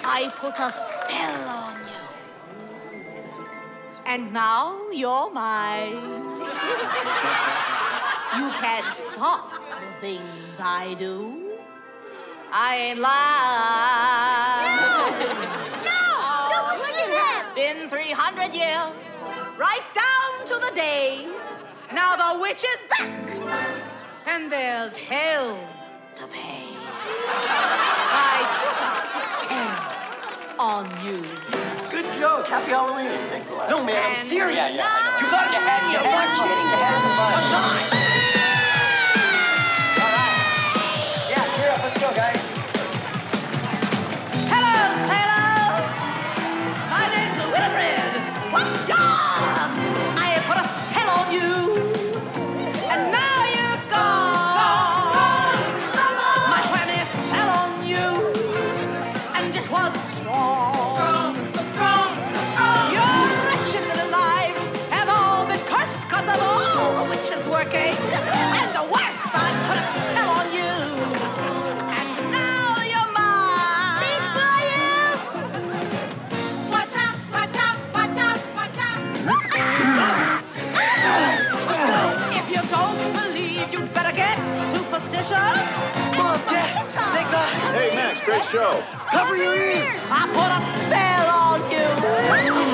I put a spell on you. And now you're mine. You can't stop the things I do. I ain't lying. No! Don't listen to him! Been 300 years, right down to the day. Now the witch is back, and there's hell to pay. I put a spell on you. Good joke. Happy Halloween. Thanks a lot. No, man, I'm serious. Yeah, I know. You got your head. I'm not kidding. You had fun. All right. Yeah, cheer up. Let's go, guys. Hello, sailors. My name's Wilfred. What's yours? I put a spell on you, and now you're gone. My whammy fell on you, and it was strong. So strong. Your wretched little life have all been cursed because of all the witches working. And the worst, I put a spell on you, and now you're mine. Thanks for you! Watch out, watch out, watch out, watch out. If you don't believe, you'd better get superstitious. Mom, Dad, thank God. Hey, Max, great show. Cover your ears. I put a spell on you.